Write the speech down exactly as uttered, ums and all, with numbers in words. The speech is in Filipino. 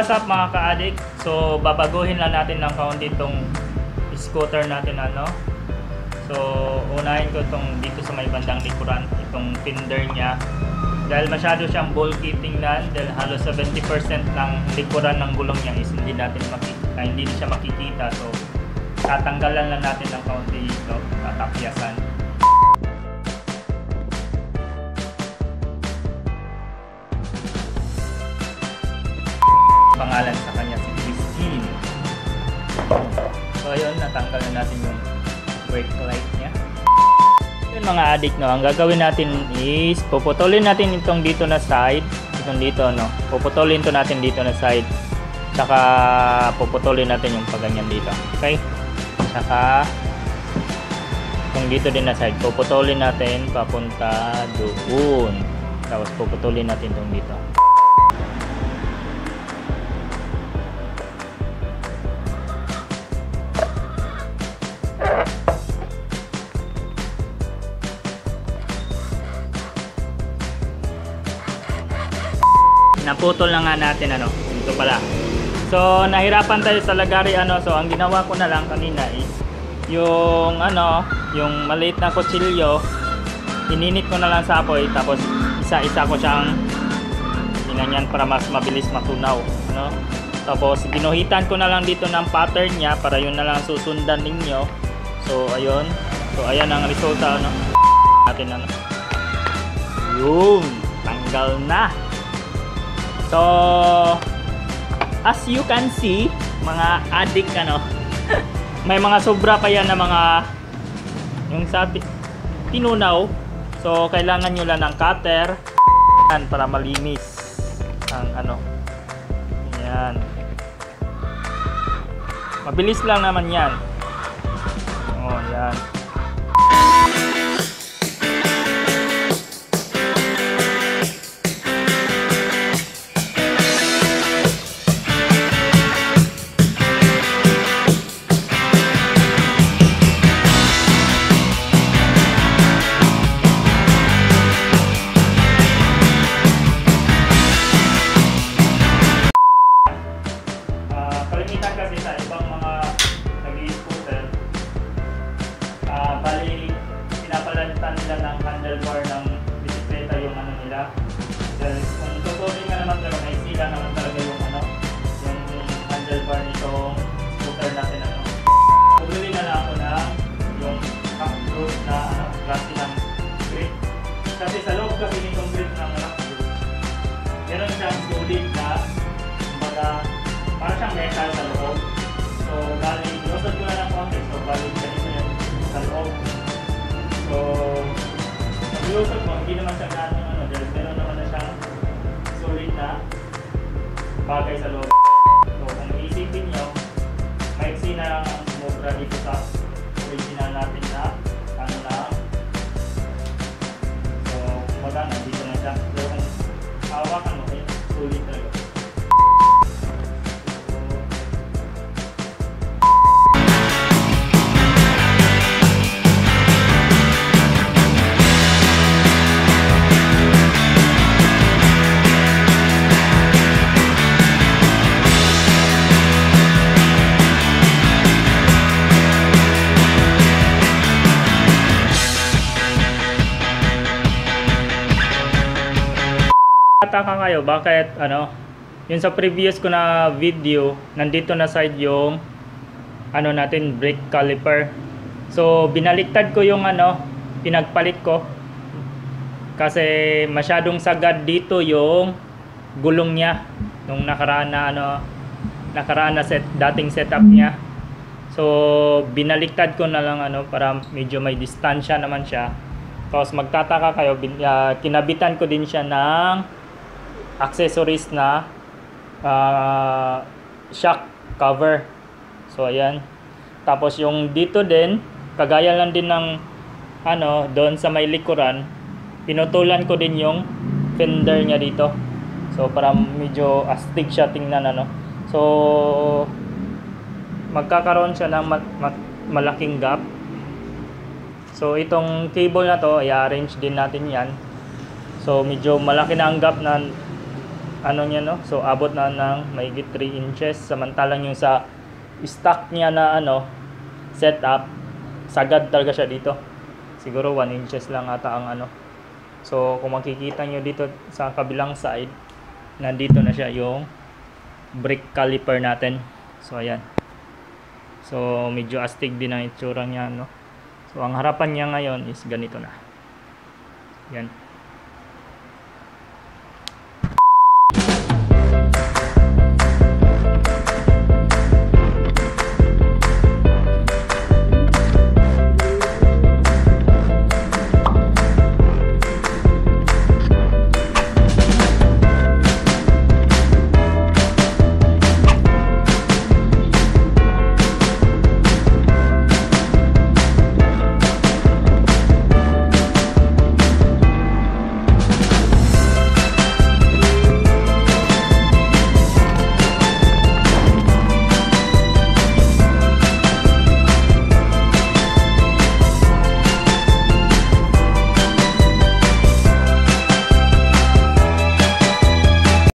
what's up mga ka-addict? So babaguhin lang natin ng kaunti itong scooter natin ano. So unahin ko itong dito sa may bandang likuran, itong fender niya. Dahil masyado siyang bulky tingnan, dahil halos seventy percent ng likuran ng gulong niya is hindi natin makikita, hindi siya makikita. So tatanggalan lang natin ng kaunti ito, tatapyasan. Pangalan sa kanya si Christine. So ayun, natanggal na natin yung brake light niya. Yun mga addict, no, ang gagawin natin is puputulin natin itong dito na side, itong dito no, puputulin to natin dito na side, saka puputulin natin yung paganyan dito, okay? Saka itong dito din na side, puputulin natin papunta doon, tapos puputulin natin itong dito. Naputol na nga natin ano, ito pala. So nahirapan tayo sa lagari ano, so ang ginawa ko na lang kanina is yung ano, yung maliit na kutsilyo, ininit ko na lang sa apoy, tapos isa-isa ko siyang ginanyan para mas mabilis matunaw, no? Tapos ginuhitan ko na lang dito ng pattern niya para yun na lang susundan ninyo. So ayun, so ayan ang resulta ano. Natin ano. Yun, tanggal na. So, as you can see, mga addict ano, may mga sobra pa yan na mga yung sa tinunaw. So, kailangan nyo lang ng cutter para malinis ang ano. Yan. Mabilis lang naman yan. Oh, yan. Kasi sa ibang mga nag-i-scooter, uh, bali pinapalalitan nila ng handlebar ng bisikleta yung ano nila. Dahil kung tutuloy nga naman pero may sila naman talaga yung ano, yung handlebar nitong scooter natin ano. Bumili na lang ako na yung rock group na ano, klase ng grip. Kasi sa loob kasi nitong grip ng rock group, meron siyang solid na mga para siyang metal sa loob. So, bali, inosod ko na ng konti. So, bali, ganito yan sa loob. So, pag-inosod mo, hindi naman siya gano'n ano, dahil meron naman na siyang solid na bagay sa loob. So, kung iisipin nyo, maiksi na lang ang sumobra dito sa original natin na ano na. So, magana, dito na siya. So, kung hawakan mo, eh, solid talaga. Taka kayo bakit ano yun sa previous ko na video nandito na side yung ano natin brake caliper. So binaliktad ko yung ano, pinagpalit ko kasi masyadong sagad dito yung gulong niya nung nakaraan na ano, nakaraan na set, dating setup niya. So binaliktad ko na lang ano para medyo may distansya naman siya. Tapos magtataka kayo, bin, uh, kinabitan ko din siya ng accessories na uh, shock cover. So ayan. Tapos yung dito din, kagaya lang din ng ano, doon sa may likuran, pinutulan ko din yung fender niya dito. So para medyo astig siya tingnan ano. So magkakaroon siya ng ma ma malaking gap. So itong cable na to, i-arrange din natin yan. So medyo malaki na ang gap na ano niya, no? So abot na ng mahigit three inches, samantalang yung sa stock niya na ano setup, sagad talaga siya dito. Siguro one inches lang ata ang ano. So kung makikita nyo dito sa kabilang side, nandito na siya yung brake caliper natin. So ayan. So medyo astig din ang itsura niya, no? So ang harapan niya ngayon is ganito na. Yan.